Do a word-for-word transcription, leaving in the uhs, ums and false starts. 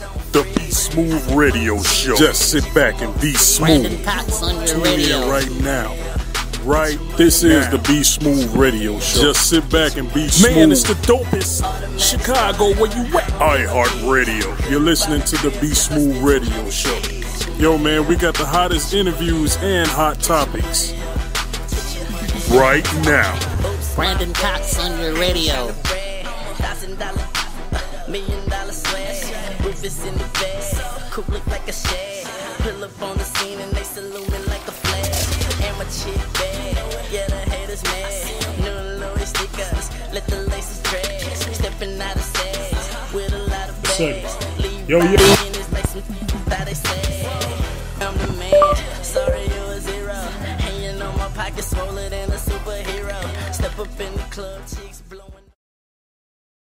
The Be Smooth Radio Show. Just sit back and be smooth. Brandon Cox on your Tune radio. in right now. Right This now. is the Be Smooth Radio Show. Just sit back and be smooth. Man, it's the dopest. Chicago, where you at? iHeart Radio. You're listening to the Be Smooth Radio Show. Yo, man, we got the hottest interviews and hot topics right now. Brandon Cox on your radio. Million dollar sweat, roof is in the bed, cook look like a shed, pull up on the scene and they salute me like a flag, and my chick bad, yeah the haters mad, new Louis stickers, let the laces drag, stepping out of sex, with a lot of bags, leave yo, yo. in his like some that they say, I'm the man, sorry you a zero, and you know my pocket's smaller than a superhero, step up in the club,